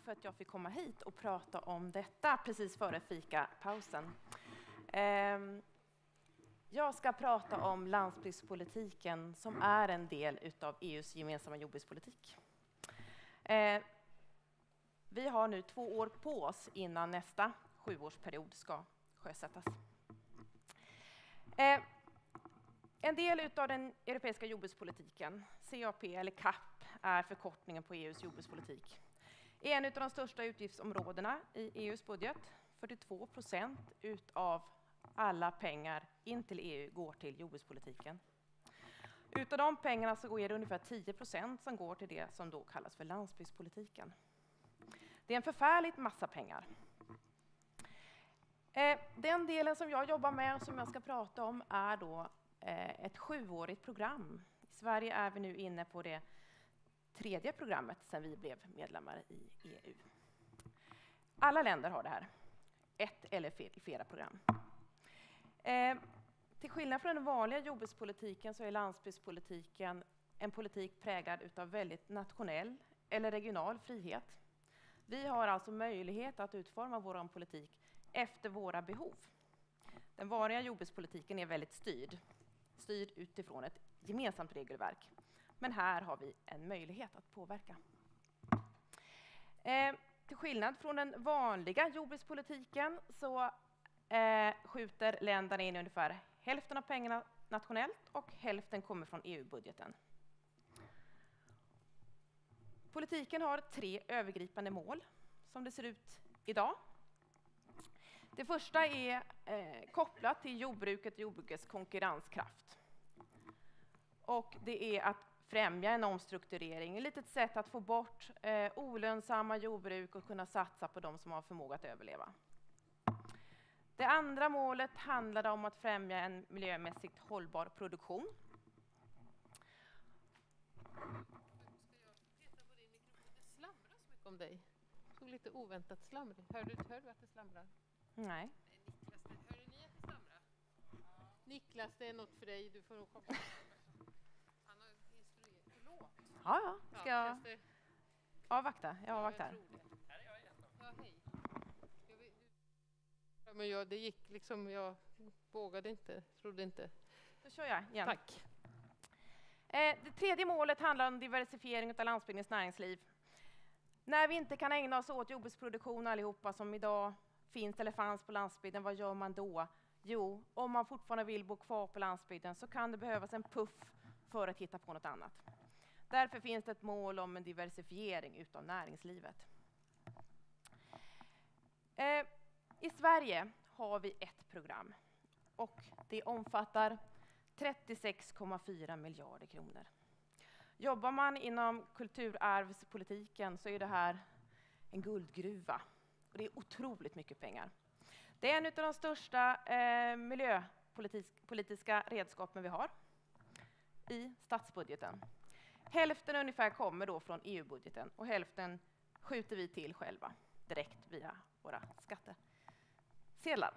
för att jag fick komma hit och prata om detta precis före fikapausen. Jag ska prata om landsbygdspolitiken som är en del utav EUs gemensamma jordbrukspolitik. Vi har nu 2 år på oss innan nästa 7-årsperiod ska sjösättas. En del utav den europeiska jordbrukspolitiken, CAP eller CAP, är förkortningen på EUs jordbrukspolitik. En av de största utgiftsområdena i EUs budget, 42% utav alla pengar in till EU går till jordbrukspolitiken. Utav de pengarna så är det ungefär 10% som går till det som då kallas för landsbygdspolitiken. Det är en förfärligt massa pengar. Den delen som jag jobbar med och som jag ska prata om är då ett 7-årigt program. I Sverige är vi nu inne på det 3:e programmet sedan vi blev medlemmar i EU. Alla länder har det här. 1 eller flera program. Till skillnad från den vanliga jordbrukspolitiken så är landsbygdspolitiken en politik präglad utav väldigt nationell eller regional frihet. Vi har alltså möjlighet att utforma vår politik efter våra behov. Den vanliga jordbrukspolitiken är väldigt styrd utifrån ett gemensamt regelverk. Men här har vi en möjlighet att påverka. Till skillnad från den vanliga jordbrukspolitiken så skjuter länderna in ungefär hälften av pengarna nationellt och hälften kommer från EU-budgeten. Politiken har 3 övergripande mål som det ser ut idag. Det första är kopplat till jordbruket och jordbrukets konkurrenskraft. Och det är att främja en omstrukturering, ett litet sätt att få bort olönsamma jordbruk och kunna satsa på de som har förmåga att överleva. Det andra målet handlar om att främja en miljömässigt hållbar produktion. Ska jag peta på din mikrofon? Det slamrar så mycket om dig. Så lite oväntat slamr. Hör du att det slamrar? Nej. Niklas, hörde ni att det slamrar? Niklas, det är något för dig. Du får nog komma. Han har instruerat. Förlåt. Ja. Ska jag avvakta? Jag avvaktar. Ja, hej. Men det gick liksom, jag vågade inte, trodde inte. Då kör jag igen. Tack. Det tredje målet handlar om diversifiering av landsbygdens näringsliv. När vi inte kan ägna oss åt jordbruksproduktion allihopa som idag finns eller fanns på landsbygden, vad gör man då? Jo, om man fortfarande vill bo kvar på landsbygden så kan det behövas en puff för att hitta på något annat. Därför finns det ett mål om en diversifiering utav näringslivet. I Sverige har vi ett program och det omfattar 36,4 miljarder kronor. Jobbar man inom kulturarvspolitiken så är det här en guldgruva och det är otroligt mycket pengar. Det är en av de största miljöpolitiska redskapen vi har i statsbudgeten. Hälften ungefär kommer då från EU-budgeten och hälften skjuter vi till själva direkt via våra skattesedlar.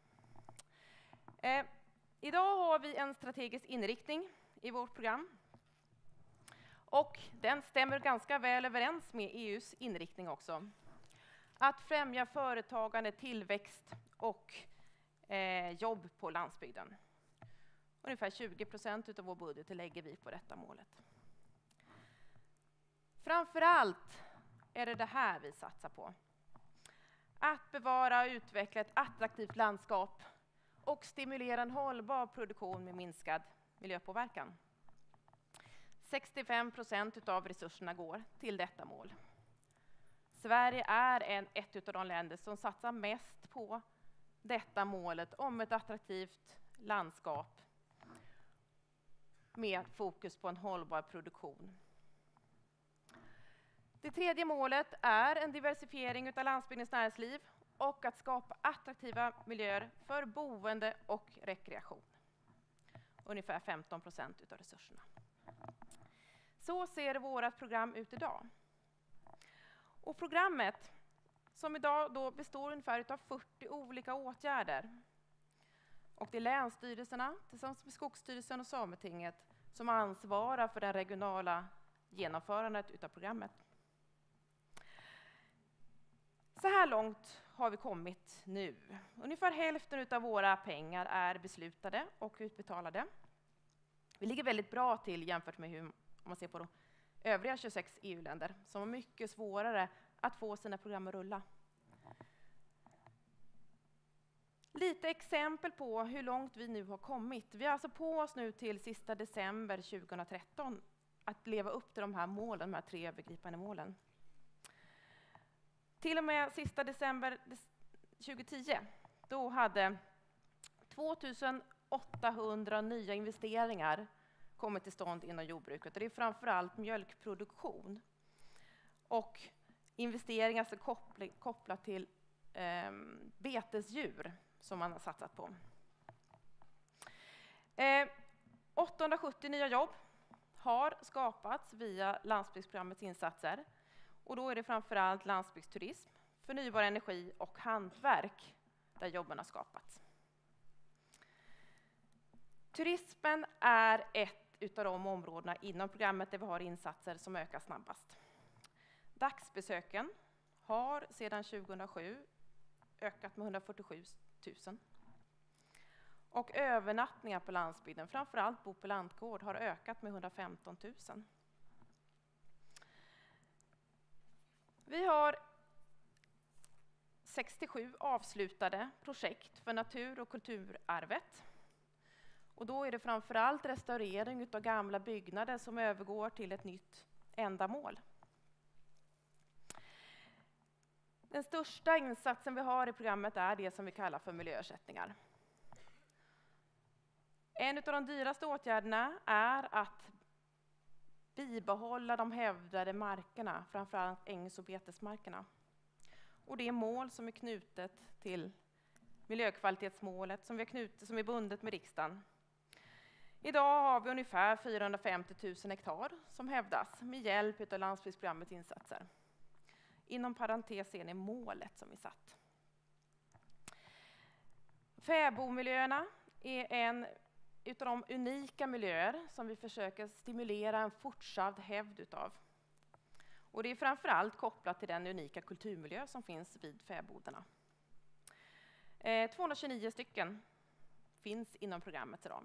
Idag har vi en strategisk inriktning i vårt program. Och den stämmer ganska väl överens med EUs inriktning också. Att främja företagande, tillväxt och jobb på landsbygden. Ungefär 20% av vår budget lägger vi på detta målet. Framförallt är det här vi satsar på. Att bevara och utveckla ett attraktivt landskap och stimulera en hållbar produktion med minskad miljöpåverkan. 65% av resurserna går till detta mål. Sverige är ett av de länder som satsar mest på detta målet om ett attraktivt landskap med fokus på en hållbar produktion. Det tredje målet är en diversifiering av landsbygdens näringsliv och att skapa attraktiva miljöer för boende och rekreation. Ungefär 15% av resurserna. Så ser vårt program ut idag. Och programmet som idag då består ungefär av 40 olika åtgärder. Och det är länsstyrelserna tillsammans med Skogsstyrelsen och Sametinget som ansvarar för det regionala genomförandet utav programmet. Så här långt har vi kommit nu. Ungefär hälften av våra pengar är beslutade och utbetalade. Vi ligger väldigt bra till jämfört med hur, om man ser på de övriga 26 EU-länder som har mycket svårare att få sina program att rulla. Lite exempel på hur långt vi nu har kommit. Vi har alltså på oss nu till sista december 2013 att leva upp till de här målen, de här 3 övergripande målen. Till och med sista december 2010, då hade 2800 nya investeringar kommit till stånd inom jordbruket. Och det är framförallt mjölkproduktion och investeringar som kopplat till betesdjur som man har satsat på. 870 nya jobb har skapats via landsbygdsprogrammets insatser. Och då är det framförallt landsbygdsturism, förnybar energi och hantverk där jobben har skapats. Turismen är ett av de områdena inom programmet där vi har insatser som ökar snabbast. Dagsbesöken har sedan 2007 ökat med 147 000. Och övernattningar på landsbygden, framförallt bo på lantgård, har ökat med 115 000. Vi har 67 avslutade projekt för natur- och kulturarvet. Och då är det framförallt restaurering av gamla byggnader som övergår till ett nytt ändamål. Den största insatsen vi har i programmet är det som vi kallar för miljöersättningar. En av de dyraste åtgärderna är att bibehålla de hävdade markerna, framförallt ängs- och betesmarkerna. Och det är mål som är knutet till miljökvalitetsmålet som är bundet med riksdagen. Idag har vi ungefär 450 000 hektar som hävdas med hjälp av landsbygdsprogrammets insatser. Inom parentes ser ni målet som vi satt. Fäbodmiljöerna är en utav de unika miljöer som vi försöker stimulera en fortsatt hävd utav. Och det är framförallt kopplat till den unika kulturmiljö som finns vid fäbodarna. 229 stycken finns inom programmets ram.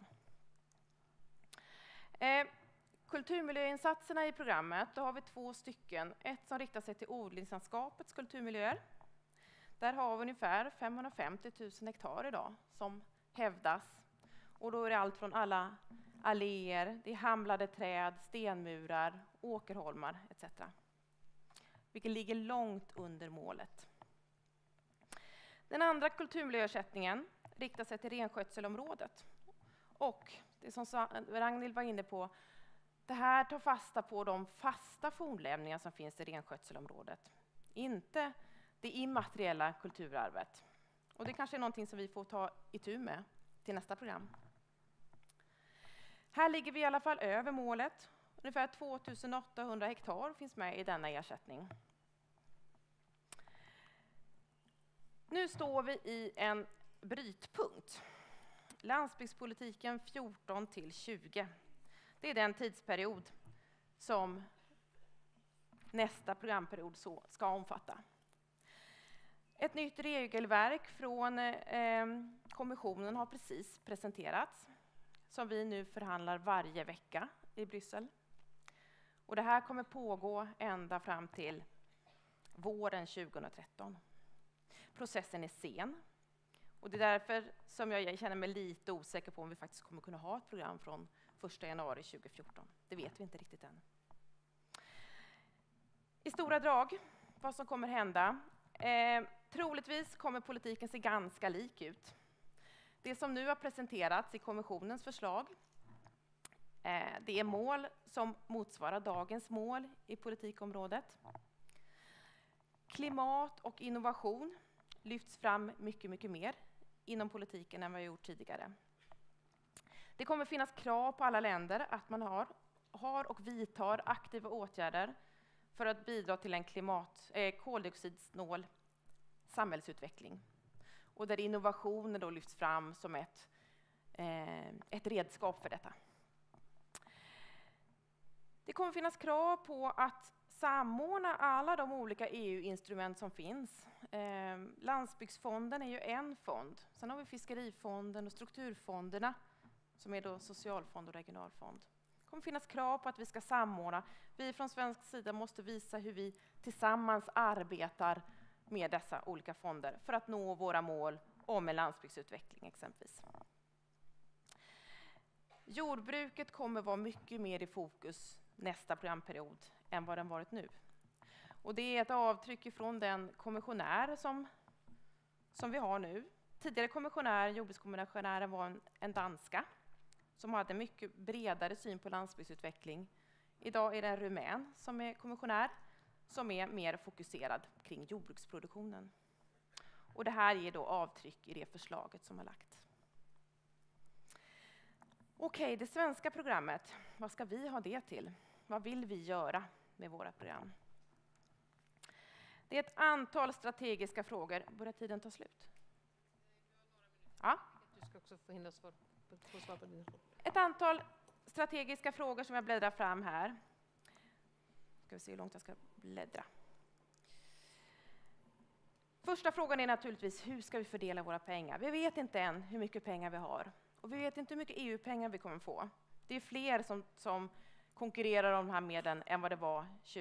Kulturmiljöinsatserna i programmet, då har vi 2 stycken. Ett som riktar sig till odlingslandskapets kulturmiljöer. Där har vi ungefär 550 000 hektar idag som hävdas. Och då är det allt från alla alléer, det är hamlade träd, stenmurar, åkerholmar etc. Vilket ligger långt under målet. Den andra kulturmiljöersättningen riktar sig till renskötselområdet. Och det som Ragnhild var inne på, det här tar fasta på de fasta fornlämningar som finns i renskötselområdet. Inte det immateriella kulturarvet. Och det kanske är någonting som vi får ta itu med till nästa program. Här ligger vi i alla fall över målet. Ungefär 2800 hektar finns med i denna ersättning. Nu står vi i en brytpunkt. Landsbygdspolitiken 14 till 20. Det är den tidsperiod som nästa programperiod ska omfatta. Ett nytt regelverk från kommissionen har precis presenterats som vi nu förhandlar varje vecka i Bryssel. Och det här kommer pågå ända fram till våren 2013. Processen är sen. Och det är därför som jag känner mig lite osäker på om vi faktiskt kommer kunna ha ett program från 1 januari 2014. Det vet vi inte riktigt än. I stora drag, vad som kommer hända. Troligtvis kommer politiken se ganska lik ut. Det som nu har presenterats i kommissionens förslag, det är mål som motsvarar dagens mål i politikområdet. Klimat och innovation lyfts fram mycket mer inom politiken än vad vi gjort tidigare. Det kommer finnas krav på alla länder att man har och vidtar aktiva åtgärder för att bidra till en koldioxidsnål samhällsutveckling. Och där innovationer då lyfts fram som ett redskap för detta. Det kommer finnas krav på att samordna alla de olika EU-instrument som finns. Landsbygdsfonden är ju en fond. Sen har vi fiskerifonden och strukturfonderna som är då socialfond och regionalfond. Det kommer finnas krav på att vi ska samordna. Vi från svensk sida måste visa hur vi tillsammans arbetar med dessa olika fonder för att nå våra mål om en landsbygdsutveckling exempelvis. Jordbruket kommer vara mycket mer i fokus nästa programperiod än vad den varit nu. Och det är ett avtryck ifrån den kommissionär som vi har nu. Tidigare kommissionär, jordbrukskommissionären, var en danska som hade mycket bredare syn på landsbygdsutveckling. Idag är det en rumän som är kommissionär som är mer fokuserad kring jordbruksproduktionen. Och det här ger då avtryck i det förslaget som har lagt. Okej, det svenska programmet, vad ska vi ha det till? Vad vill vi göra med våra program? Det är ett antal strategiska frågor. Börjar tiden ta slut? Ja. Du ska också få hinna få svar på dina frågor. Ett antal strategiska frågor som jag bläddrar fram här. Ska vi se hur långt jag ska bläddra. Första frågan är naturligtvis, hur ska vi fördela våra pengar? Vi vet inte än hur mycket pengar vi har. Och vi vet inte hur mycket EU-pengar vi kommer få. Det är fler som konkurrerar om de här medlen än vad det var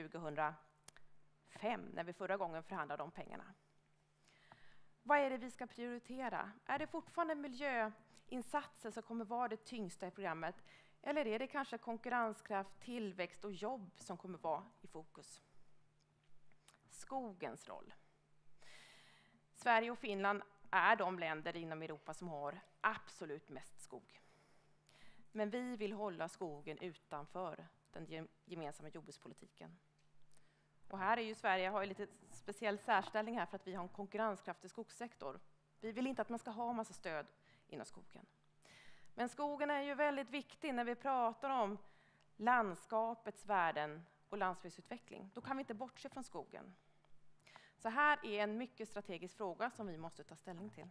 2005 när vi förra gången förhandlade om pengarna. Vad är det vi ska prioritera? Är det fortfarande miljöinsatser som kommer vara det tyngsta i programmet? Eller är det kanske konkurrenskraft, tillväxt och jobb som kommer vara i fokus? Skogens roll. Sverige och Finland är de länder inom Europa som har absolut mest skog. Men vi vill hålla skogen utanför den gemensamma jordbrukspolitiken. Och här är ju Sverige har ju lite speciell särställning här för att vi har en konkurrenskraftig skogssektor. Vi vill inte att man ska ha massa stöd inom skogen. Men skogen är ju väldigt viktig när vi pratar om landskapets värden och landsbygdsutveckling. Då kan vi inte bortse från skogen. Så här är en mycket strategisk fråga som vi måste ta ställning till.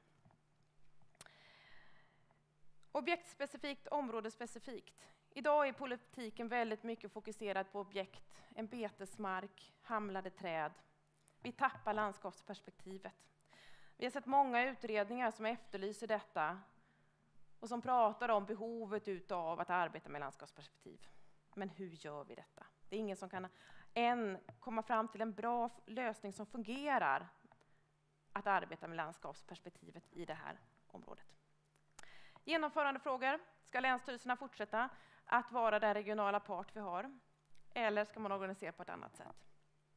Objektspecifikt, områdesspecifikt. Idag är politiken väldigt mycket fokuserad på objekt, en betesmark, hamlade träd. Vi tappar landskapsperspektivet. Vi har sett många utredningar som efterlyser detta och som pratar om behovet utav att arbeta med landskapsperspektiv. Men hur gör vi detta? Det är ingen som kan än komma fram till en bra lösning som fungerar att arbeta med landskapsperspektivet i det här området. Genomförandefrågor. Ska länsstyrelserna fortsätta att vara den regionala part vi har? Eller ska man organisera på ett annat sätt?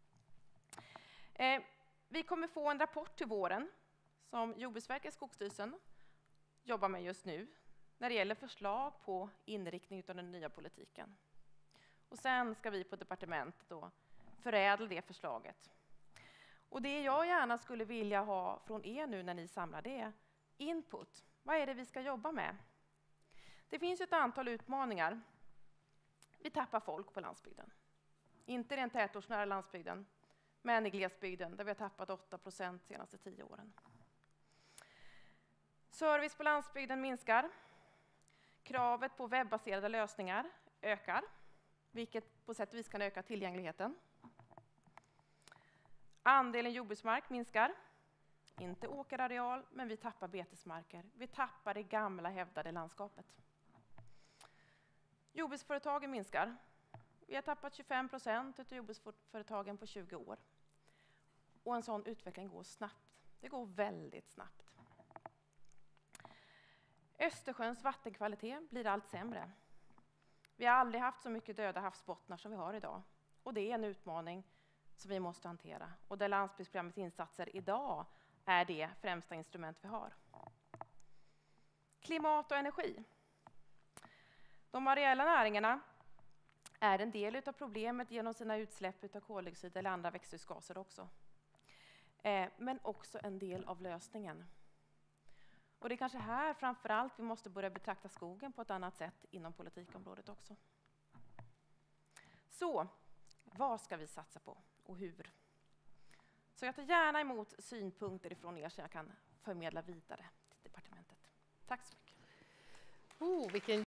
Vi kommer få en rapport till våren som Jordbruksverket och Skogsstyrelsen jobbar med just nu när det gäller förslag på inriktning av den nya politiken. Och sen ska vi på departementet då förädla det förslaget. Och det jag gärna skulle vilja ha från er nu när ni samlar det är input. Vad är det vi ska jobba med? Det finns ett antal utmaningar. Vi tappar folk på landsbygden. Inte den tätortsnära landsbygden, men i glesbygden där vi har tappat 8% de senaste 10 åren. Service på landsbygden minskar. Kravet på webbaserade lösningar ökar, vilket på sätt och vis kan öka tillgängligheten. Andelen jordbruksmark minskar. Inte åkerareal, men vi tappar betesmarker. Vi tappar det gamla hävdade landskapet. Jordbruksföretagen minskar. Vi har tappat 25% av jordbruksföretagen på 20 år. Och en sån utveckling går snabbt. Det går väldigt snabbt. Östersjöns vattenkvalitet blir allt sämre. Vi har aldrig haft så mycket döda havsbottnar som vi har idag. Och det är en utmaning som vi måste hantera. Och där landsbygdsprogrammets insatser idag är det främsta instrument vi har. Klimat och energi. De areella näringarna är en del av problemet genom sina utsläpp av koldioxid eller andra växthusgaser också. Men också en del av lösningen. Och det är kanske här framförallt vi måste börja betrakta skogen på ett annat sätt inom politikområdet också. Så, vad ska vi satsa på och hur? Så jag tar gärna emot synpunkter ifrån er så jag kan förmedla vidare till departementet. Tack så mycket. Vilken